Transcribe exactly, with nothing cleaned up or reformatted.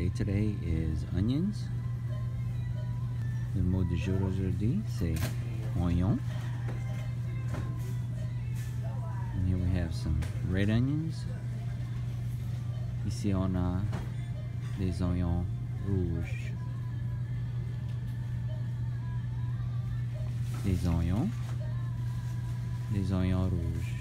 day today is onions. Le mot du jour aujourd'hui, c'est oignon. And here we have some red onions. Ici, on a des oignons rouges. Des oignons. Des oignons rouges.